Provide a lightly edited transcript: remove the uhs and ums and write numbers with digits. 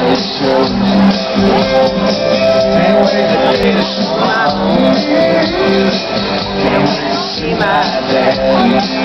it shows. Can't wait the day to show my home. Can't wait to see my dad.